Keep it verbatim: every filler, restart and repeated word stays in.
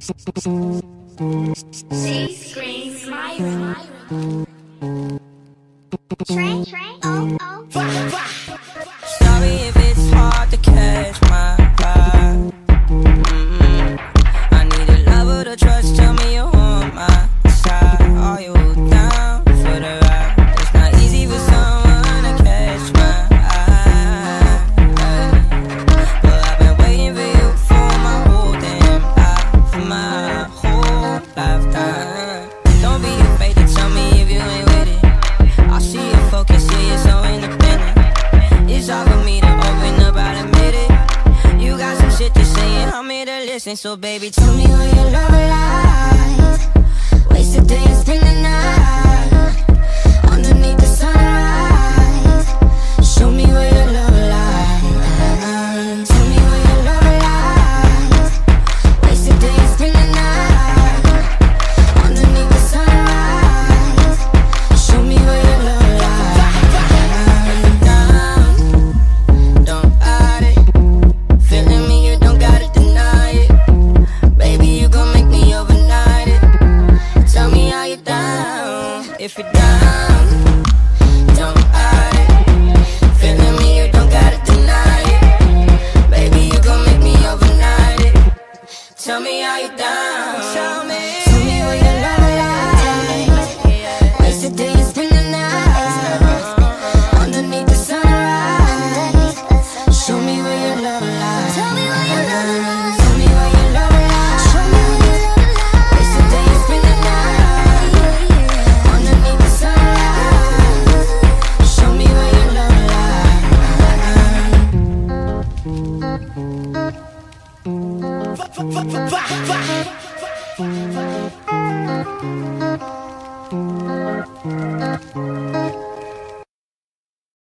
She screams Myra. Train, train, oh, oh. Sorry if it's hard to catch my vibe. Mm-mm. I need a lover to trust. Tell me you're on my side. Are you down for the ride? It's not easy for someone to catch my eye, but I've been waiting for you for my whole damn life, for my whole lifetime. Don't be afraid to tell me if you ain't with it. I see your focus, yeah, you're so independent. It's hard for me to open up, I'll admit it. You got some shit to say and I'm here to listen. So baby, tell me where your love lies. Waste a day and spend the night underneath the sunrise. Show me where your love lies. Tell me where your love lies. Waste a day and spend the night underneath the sunrise. Show me where your love lies. Don't hide it. Feeling me, you don't gotta deny it. Baby, you gon' make me overnight it. Tell me how you down. If you're down, don't hide it. Feeling me, you don't gotta deny it. Baby, you gon' make me overnight it. Tell me how you down. Tell me, tell me where your love lies. Waste a day and spend the night underneath the sunrise. Show me where your love lies. Tell me where your love lies. Tell me where your love lies. Show me where your love lies. Waste a day and spend the night underneath the sunrise. Show me where your love lies.